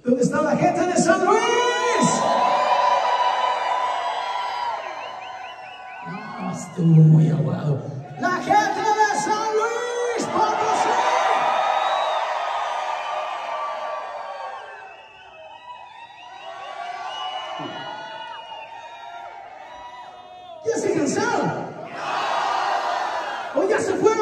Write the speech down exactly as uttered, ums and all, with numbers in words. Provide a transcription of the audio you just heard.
¿Dónde está la gente de San Luis? No, estuvo muy aguado. La gente de San Luis Potosí. ¿Ya se cansaron? ¿O ya se fueron?